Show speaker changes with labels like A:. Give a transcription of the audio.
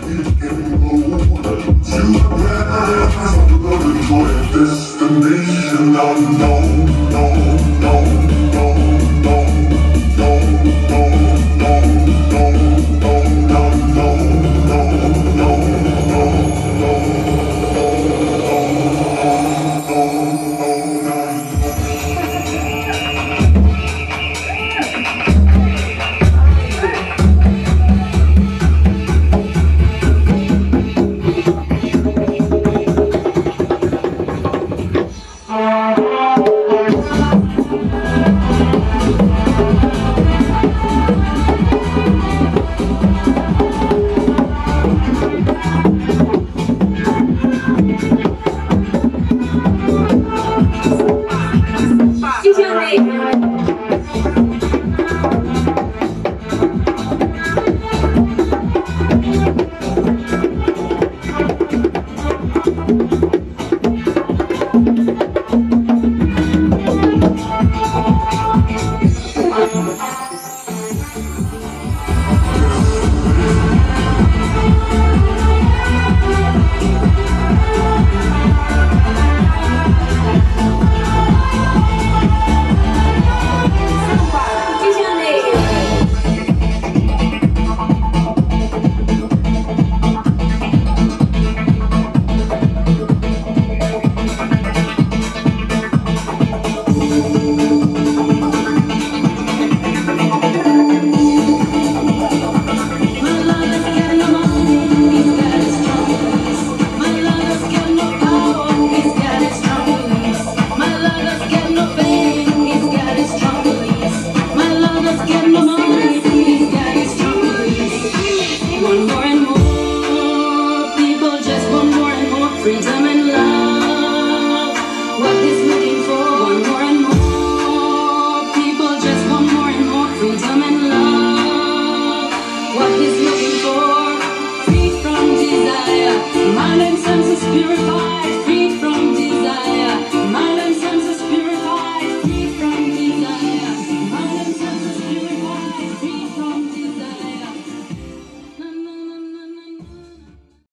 A: Destination unknown, known, known, known, known, known, known, known, known, known, known, known, known, freedom and love, what he's looking for. Want more and more. People just want more and more freedom and love, what he's looking for. Free from desire, mind and senses purified.